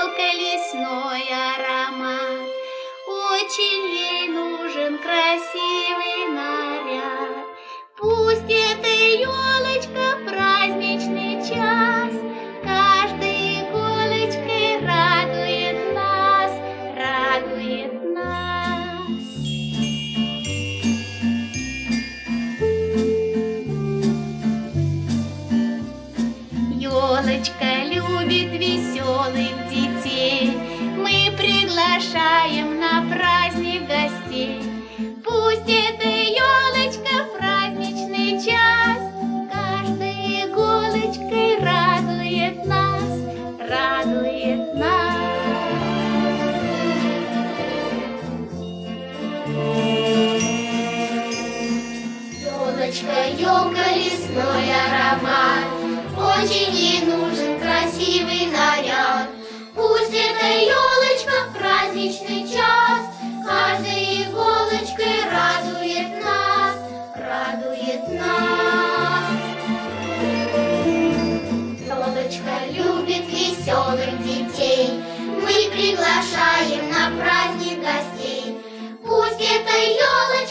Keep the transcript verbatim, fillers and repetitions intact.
елка лесной аромат. Очень ей нужен красивый наряд. Пусть эта елочка в праздничный час каждой иголочкой радует нас, радует нас. Елочка любит веселых детей, мы приглашаем на праздник гостей. Пусть эта елочка в праздничный час каждой иголочкой радует нас, радует нас. Елочка, елка, лесной аромат, очень ей нужен красивый наряд. Пусть эта елочка в праздничный час каждой иголочкой радует нас, радует нас. Елочка любит веселых детей, мы приглашаем на праздник гостей. Пусть эта елочка